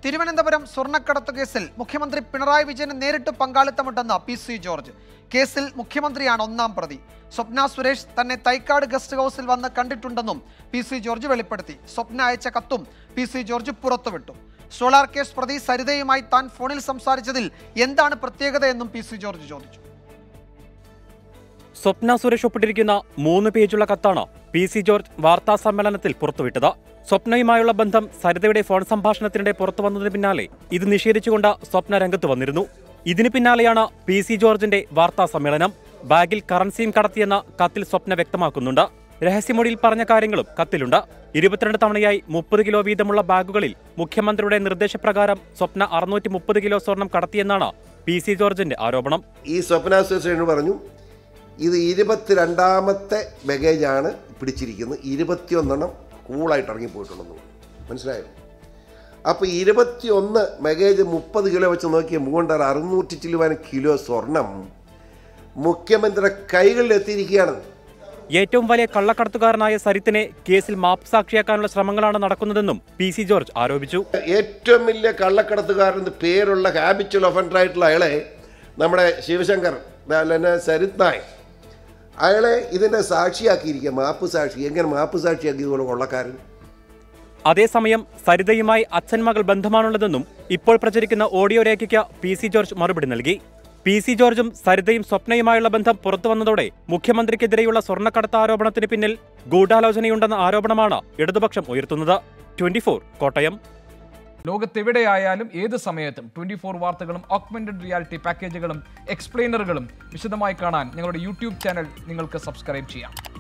തിരുവനന്തപുരം സ്വർണ്ണക്കടത്ത് കേസിൽ മുഖ്യമന്ത്രി പിണറായി വിജയന് നേരിട്ട് പങ്കാളിത്തമുണ്ടെന്ന് പി.സി. ജോർജ്. കേസിൽ മുഖ്യമന്ത്രിയാണ് ഒന്നാം പ്രതി. സ്വപ്ന സുരേഷ് തന്നെ തൈക്കാട് ഗസ്റ്റ് ഹൗസിൽ വന്ന് കണ്ടിട്ടുണ്ടെന്നും പി.സി. ജോർജ് വെളിപ്പെടുത്തി. സ്വപ്ന അയച്ച കത്തും പി.സി. ജോർജ് പുറത്തുവിട്ടു. സോളാർ കേസ് പ്രതി സരിതയുമായി താൻ ഫോണിൽ സംസാരിച്ചതിൽ എന്താണ് പ്രത്യേകതയെന്നും പി.സി. ജോർജ് ചോദിച്ചു. സ്വപ്ന സുരേഷ് ഒപ്പിട്ടിരിക്കുന്ന 3 പേജുള്ള കത്താണ് പി.സി. ജോർജ് വാർത്താ സമ്മേളനത്തിൽ പുറത്തുവിട്ടത്. സ്വപ്നയുമായുള്ള ബന്ധം സരിതയുടെ ഫോൺ സംഭാഷണത്തിനിടെ പുറത്തു വന്നതിന് പിന്നാലെ ഇത് നിഷേധിച്ചുകൊണ്ട് സ്വപ്ന രംഗത്ത് വന്നിരുന്നു. ഇതിന് പിന്നാലെയാണ് പി.സി. ജോർജിന്റെ വാർത്താ സമ്മേളനം. ബാഗിൽ കറൻസിയും കടത്തിയെന്ന കത്തിൽ സ്വപ്ന വ്യക്തമാക്കുന്നുണ്ട്. രഹസ്യമൊഴിയിൽ പറഞ്ഞ കാര്യങ്ങളും കത്തിലുണ്ട്. 22 തവണയായി 30 കിലോ വീതമുള്ള ബാഗുകളിൽ മുഖ്യമന്ത്രിയുടെ നിർദ്ദേശപ്രകാരം സ്വപ്ന 630 കിലോ സ്വർണം കടത്തിയെന്നാണ് പി.സി. ജോർജിന്റെ ആരോപണം. ഈ സ്വപ്ന സുരേഷ് പറഞ്ഞു, ഇത് 22ാമത്തെ ബാഗേജാണ് പിടിച്ചിരിക്കുന്നത്, 21 കൂളായിട്ട് ഇറങ്ങിപ്പോയിട്ടുണ്ടെന്ന്. മനസ്സിലായോ? അപ്പോൾ 21 ബാഗേജ് 30 കിലോ വെച്ച് നോക്കിയ 600 കിലോ സ്വർണം മുഖ്യമന്ത്രിയുടെ കൈകളിൽ എത്തിയിരിക്കുകയാണ്. ഏറ്റവും വലിയ കള്ളക്കടത്തുകാരനായ സരിത്തിനെ കേസിൽ മാപ്പ് സാക്ഷിയാക്കാനുള്ള ശ്രമങ്ങളാണ് നടക്കുന്നതെന്നും പി.സി. ജോർജ് ആരോപിച്ചു. ഏറ്റവും വലിയ കള്ളക്കടത്തുകാരൻ പേരുള്ള ഹാബിച്വൽ ഒഫൻഡറായിട്ടുള്ള അയാളെ നമ്മുടെ ശിവശങ്കർ സരിത് നായക് അയാളെ ഇതിന്റെ സാക്ഷിയാക്കിയിരിക്കുക. മാപ്പ് സാക്ഷി. എങ്ങനെ മാപ്പ് സാക്ഷിയാക്കിയതുപോലെ കൊള്ളക്കാരൻ? അതേസമയം സരിതയുമായി അച്ഛൻ മകൾ ബന്ധമാണുള്ളതെന്നും ഇപ്പോൾ പ്രചരിക്കുന്ന ഓഡിയോ രേഖയ്ക്ക് പി.സി. ജോർജ് മറുപടി നൽകി. പി.സി. ജോർജും സരിതയും സ്വപ്നയുമായുള്ള ബന്ധം പുറത്തുവന്നതോടെ മുഖ്യമന്ത്രിക്കെതിരെയുള്ള സ്വർണ്ണക്കടത്ത് ആരോപണത്തിന് പിന്നിൽ ഗൂഢാലോചനയുണ്ടെന്ന ആരോപണമാണ് ഇടതുപക്ഷം ഉയർത്തുന്നത്. 24 കോട്ടയം. ലോകത്തെവിടെയായാലും ഏത് സമയത്തും 24 വാർത്തകളും ഓഗ്മെന്റഡ് റിയാലിറ്റി പാക്കേജുകളും എക്സ്പ്ലെയിനറുകളും വിശദമായി കാണാൻ ഞങ്ങളുടെ യൂട്യൂബ് ചാനൽ നിങ്ങൾക്ക് സബ്സ്ക്രൈബ് ചെയ്യാം.